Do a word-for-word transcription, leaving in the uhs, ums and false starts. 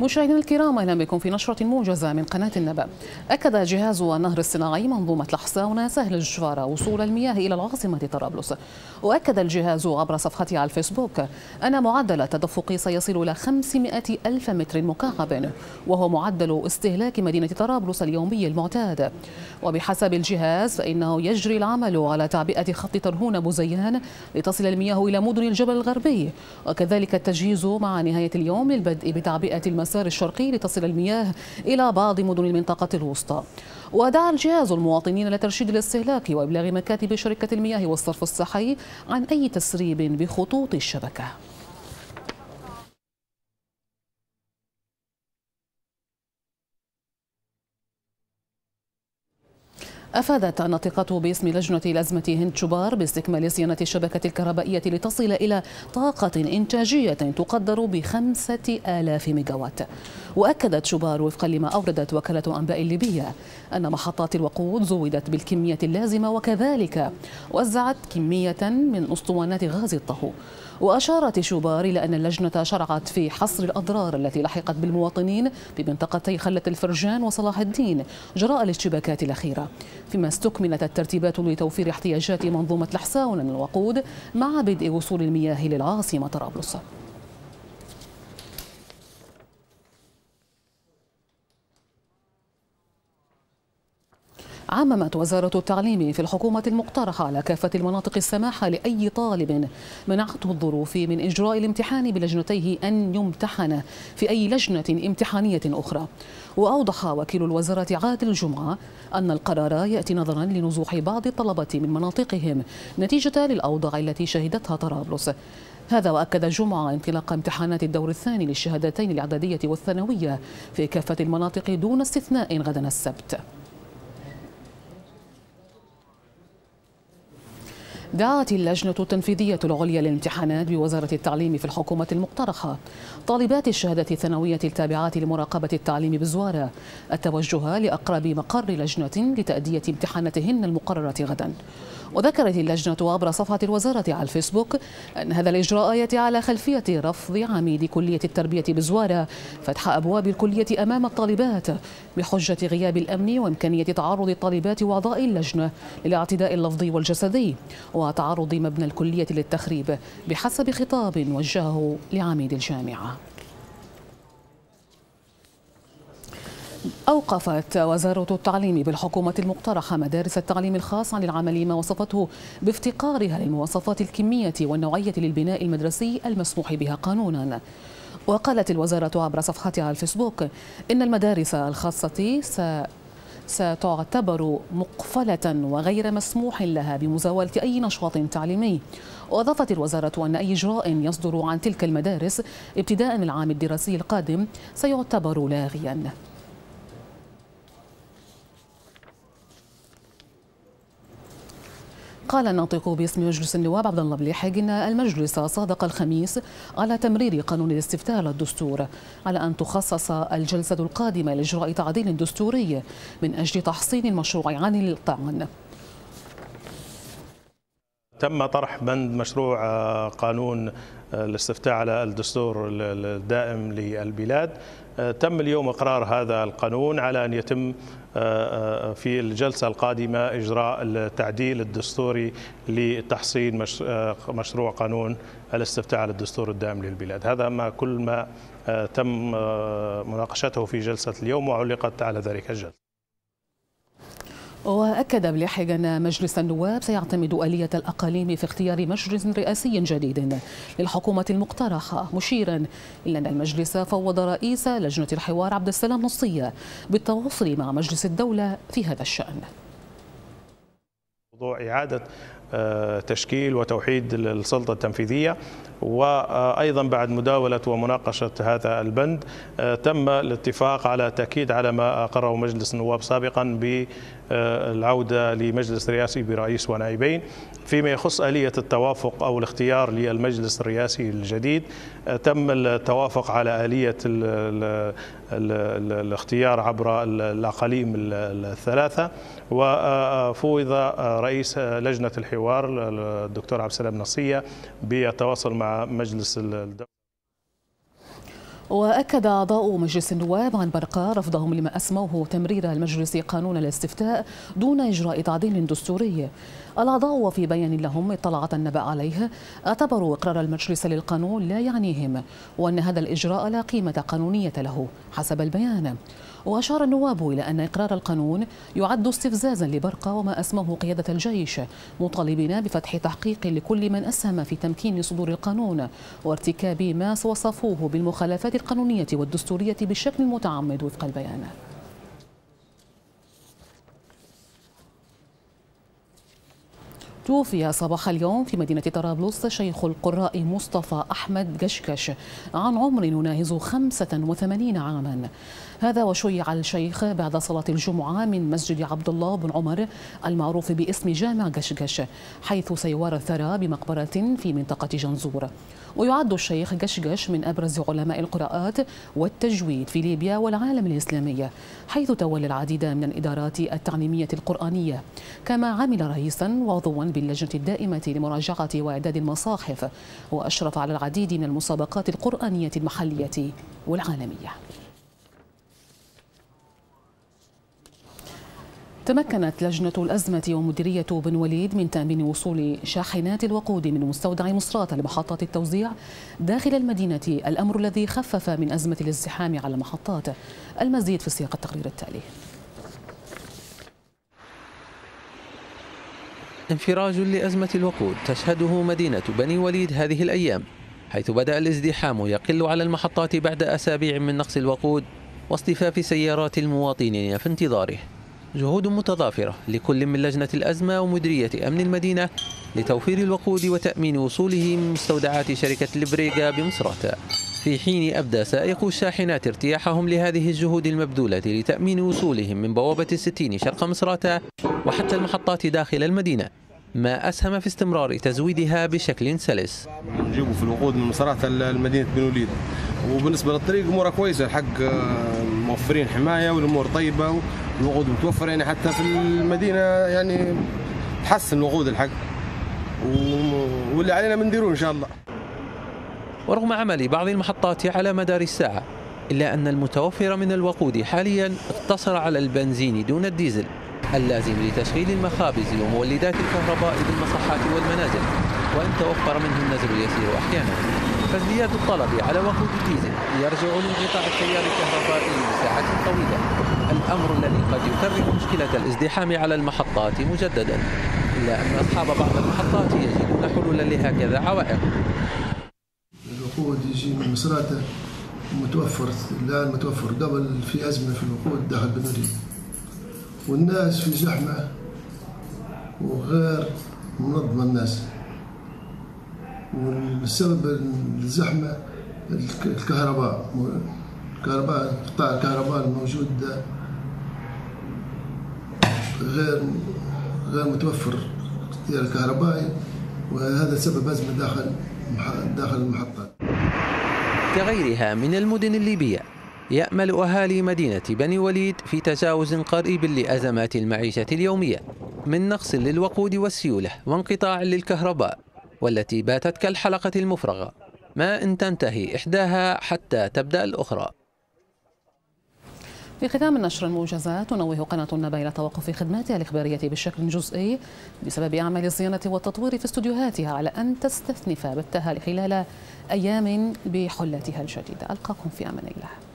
مشاهدينا الكرام، اهلا بكم في نشرة موجزة من قناة النبأ. اكد جهاز النهر الصناعي منظومة الحصاونة سهل الجفارة وصول المياه الى العاصمة طرابلس. واكد الجهاز عبر صفحته على الفيسبوك ان معدل التدفق سيصل الى خمسمائة الف متر مكعب، وهو معدل استهلاك مدينة طرابلس اليومي المعتاد. وبحسب الجهاز فانه يجري العمل على تعبئة خط ترهون ابو زيان لتصل المياه الى مدن الجبل الغربي، وكذلك التجهيز مع نهاية اليوم للبدء بتعبئة المسار الشرقي لتصل المياه إلى بعض مدن المنطقة الوسطى. ودعا الجهاز المواطنين لترشيد الاستهلاك وإبلاغ مكاتب شركة المياه والصرف الصحي عن أي تسريب بخطوط الشبكة. أفادت الناطقة باسم لجنة الأزمة هند شبار باستكمال صيانة الشبكة الكهربائية لتصل إلى طاقة إنتاجية تقدر بخمسة آلاف ميجاوات. وأكدت شبار وفقا لما أوردت وكالة أنباء الليبية أن محطات الوقود زودت بالكمية اللازمة، وكذلك وزعت كمية من أسطوانات غاز الطهو. وأشارت شبار إلى أن اللجنة شرعت في حصر الأضرار التي لحقت بالمواطنين بمنطقتي خلة الفرجان وصلاح الدين جراء الاشتباكات الأخيرة، فيما استكملت الترتيبات لتوفير احتياجات منظومة الحصاونة من الوقود مع بدء وصول المياه للعاصمة طرابلس. عممت وزارة التعليم في الحكومة المقترحة على كافة المناطق السماح لأي طالب منعته الظروف من إجراء الامتحان بلجنتيه أن يمتحن في أي لجنة امتحانية أخرى. وأوضح وكيل الوزارة عادل جمعة أن القرار يأتي نظرا لنزوح بعض الطلبة من مناطقهم نتيجة للأوضاع التي شهدتها طرابلس. هذا وأكد جمعة انطلاق امتحانات الدور الثاني للشهادتين الإعدادية والثانوية في كافة المناطق دون استثناء غدا السبت. دعت اللجنة التنفيذية العليا للامتحانات بوزارة التعليم في الحكومة المقترحة طالبات الشهادة الثانوية التابعات لمراقبة التعليم بزوارة التوجه لأقرب مقر لجنة لتأدية امتحاناتهن المقررة غدا. وذكرت اللجنة عبر صفحة الوزارة على الفيسبوك أن هذا الإجراء يأتي على خلفية رفض عميد كلية التربية بزوارة فتح أبواب الكلية أمام الطالبات بحجة غياب الأمن وإمكانية تعرض الطالبات وأعضاء اللجنة للاعتداء اللفظي والجسدي وتعرض مبنى الكلية للتخريب بحسب خطاب وجهه لعميد الجامعة. أوقفت وزارة التعليم بالحكومة المقترحة مدارس التعليم الخاص عن العمل ما وصفته بافتقارها للمواصفات الكمية والنوعية للبناء المدرسي المسموح بها قانونا. وقالت الوزارة عبر صفحتها على الفيسبوك إن المدارس الخاصة س ستعتبر مقفلة وغير مسموح لها بمزاولة أي نشاط تعليمي. وأضافت الوزارة أن أي إجراء يصدر عن تلك المدارس ابتداء من العام الدراسي القادم سيعتبر لاغيا. قال الناطق باسم مجلس النواب عبد الله بليحق إن المجلس صادق الخميس على تمرير قانون الاستفتاء للدستور على أن تخصص الجلسة القادمة لإجراء تعديل دستوري من أجل تحصين المشروع عن الطعن. تم طرح بند مشروع قانون الاستفتاء على الدستور الدائم للبلاد. تم اليوم إقرار هذا القانون على أن يتم في الجلسة القادمة إجراء التعديل الدستوري لتحصين مشروع قانون الاستفتاء على الدستور الدائم للبلاد. هذا ما كل ما تم مناقشته في جلسة اليوم وعلقت على ذلك الجلسة. وأكد بليحق أن مجلس النواب سيعتمد آلية الأقاليم في اختيار مجلس رئاسي جديد للحكومة المقترحة، مشيرا إلى أن المجلس فوض رئيس لجنة الحوار عبد السلام نصية بالتواصل مع مجلس الدولة في هذا الشأن. موضوع إعادة تشكيل وتوحيد السلطة التنفيذية، وأيضا بعد مداولة ومناقشة هذا البند تم الاتفاق على تأكيد على ما أقره مجلس النواب سابقا بالعودة لمجلس رئاسي برئيس ونائبين. فيما يخص آلية التوافق أو الاختيار للمجلس الرئاسي الجديد، تم التوافق على آلية ال ال ال الاختيار عبر الأقاليم الثلاثة. وفوض رئيس لجنة الحوار الدكتور عبد السلام نصية بالتواصل مع مجلس الدولة. وأكد أعضاء مجلس النواب عن برقة رفضهم لما أسموه تمرير المجلس قانون الاستفتاء دون إجراء تعديل دستوري. الأعضاء وفي بيان لهم اطلعت النبأ عليه اعتبروا إقرار المجلس للقانون لا يعنيهم، وأن هذا الإجراء لا قيمة قانونية له حسب البيان. وأشار النواب إلى أن إقرار القانون يعد استفزازا لبرقة وما أسموه قيادة الجيش، مطالبين بفتح تحقيق لكل من أسهم في تمكين صدور القانون وارتكاب ما وصفوه بالمخالفات القانونية والدستورية بشكل متعمد وفق البيان. توفي صباح اليوم في مدينة طرابلس شيخ القراء مصطفى أحمد قشقش عن عمر يناهز خمسة وثمانين عاما. هذا وشيع الشيخ بعد صلاة الجمعة من مسجد عبد الله بن عمر المعروف باسم جامع قشقش، حيث سيوار الثرى بمقبرة في منطقة جنزور. ويعد الشيخ قشقش من أبرز علماء القراءات والتجويد في ليبيا والعالم الإسلامي، حيث تولى العديد من الإدارات التعليمية القرآنية، كما عمل رئيسا وعضوا باللجنة الدائمة لمراجعة وإعداد المصاحف، وأشرف على العديد من المسابقات القرآنية المحلية والعالمية. تمكنت لجنة الأزمة ومديرية بن وليد من تأمين وصول شاحنات الوقود من مستودع مصراتة لمحطات التوزيع داخل المدينة، الأمر الذي خفف من أزمة الازدحام على المحطات. المزيد في سياق التقرير التالي. انفراج لأزمة الوقود تشهده مدينة بني وليد هذه الأيام، حيث بدأ الازدحام يقل على المحطات بعد أسابيع من نقص الوقود واصطفاف سيارات المواطنين في انتظاره. جهود متضافرة لكل من لجنة الأزمة ومديرية أمن المدينة لتوفير الوقود وتأمين وصوله من مستودعات شركة البريغا بمصراتة، في حين أبدى سائقو الشاحنات ارتياحهم لهذه الجهود المبذولة لتأمين وصولهم من بوابة الستين شرق مصراتة وحتى المحطات داخل المدينة، ما أسهم في استمرار تزويدها بشكل سلس. نجيبوا في الوقود من مصراتة لمدينة بن وليد، وبالنسبة للطريق أمورها كويسة، الحق موفرين حماية والأمور طيبة والوقود متوفر، يعني حتى في المدينة يعني تحسن الوقود الحق، واللي علينا بنديروه إن شاء الله. ورغم عمل بعض المحطات على مدار الساعة، إلا أن المتوفر من الوقود حاليا اقتصر على البنزين دون الديزل اللازم لتشغيل المخابز ومولدات الكهرباء بالمصحات والمنازل، وإن توفر منه النزل اليسير أحيانا. فازدياد الطلب على وقود الديزل يرجع لانقطاع التيار الكهربائي لساعات طويلة، الأمر الذي قد يكرر مشكلة الازدحام على المحطات مجددا، إلا أن أصحاب بعض المحطات يجدون حلولا لهكذا عوائق. الوقود يجي من مصراتة متوفر الآن، متوفر قبل في أزمة في الوقود داخل بن وليد، والناس في زحمة وغير منظمة الناس، والسبب الزحمة الكهرباء الكهرباء قطاع الكهرباء الموجود غير غير متوفر التيار الكهربائي، وهذا سبب أزمة داخل داخل المحطات. كغيرها من المدن الليبية، يأمل أهالي مدينة بني وليد في تجاوز قريب لأزمات المعيشة اليومية من نقص للوقود والسيولة وانقطاع للكهرباء، والتي باتت كالحلقة المفرغة، ما إن تنتهي إحداها حتى تبدأ الأخرى. في ختام النشر الموجزات، تنوه قناة النبأ إلى توقف خدماتها الإخبارية بشكل جزئي بسبب أعمال الصيانة والتطوير في استوديوهاتها، على أن تستثنف بثها خلال أيام بحلتها الجديدة. ألقاكم في أمان الله.